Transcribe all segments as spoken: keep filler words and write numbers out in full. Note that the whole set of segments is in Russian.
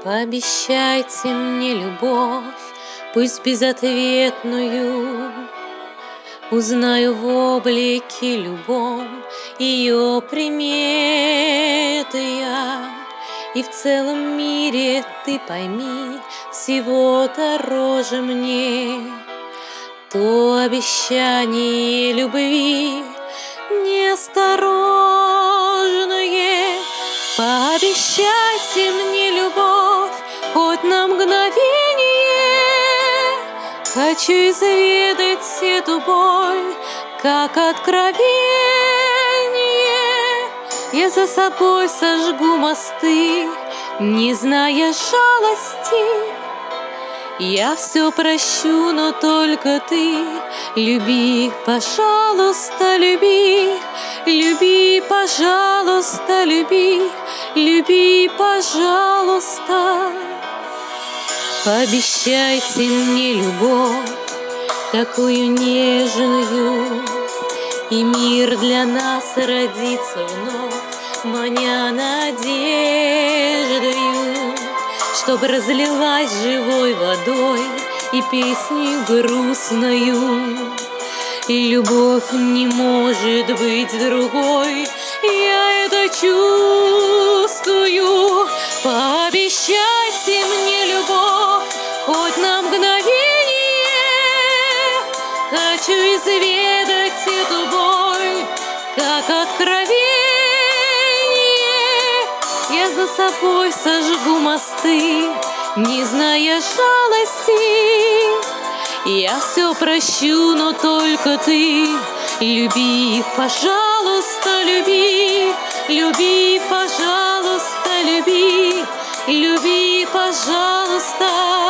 Пообещайте мне любовь, пусть безответную. Узнаю в облике любом ее приметы я. И в целом мире ты пойми, всего дороже мне то обещание любви неосторожное. Пообещайте мне любовь хоть на мгновение. Хочу изведать эту боль, как откровение. Я за собой сожгу мосты, не зная жалости. Я все прощу, но только ты люби, пожалуйста, люби. Люби, пожалуйста, люби. Люби, пожалуйста. Пообещайте мне любовь, такую нежную, и мир для нас родится вновь, маня надеждою, чтоб разлилась живой водой и песней грустною. И любовь не может быть другой, я это чувствую. Пообещайте мне любовь хоть на мгновение. Хочу изведать эту боль, как откровение. Я за собой сожгу мосты, не зная жалости. Я все прощу, но только ты люби, пожалуйста, люби. Люби, пожалуйста, люби. Люби, пожалуйста.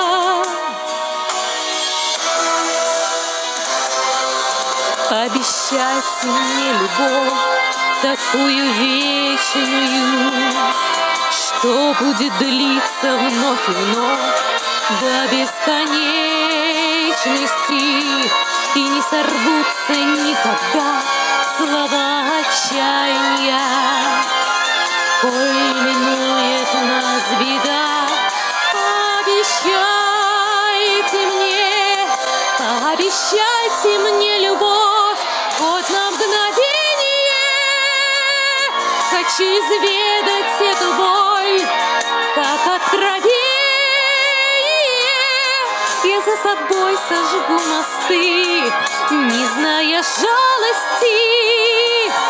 Обещайте мне любовь, такую вечную, что будет длиться вновь и вновь до бесконечности, и не сорвутся никогда слова отчаяния. Коль минует нас беда, обещайте мне, обещайте мне любовь хоть на мгновение. Хочу изведать эту боль, как откровение. Я за собой сожгу мосты, не зная жалости.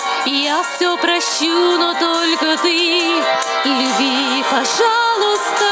Я все прощу, но только ты люби, пожалуйста.